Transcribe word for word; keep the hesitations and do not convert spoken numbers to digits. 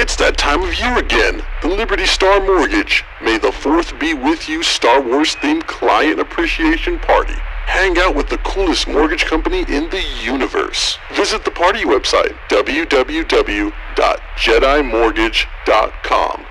It's that time of year again, the Liberty Star Mortgage. May the fourth be with you Star Wars themed client appreciation party. Hang out with the coolest mortgage company in the universe. Visit the party website, w w w dot jedi mortgage dot com.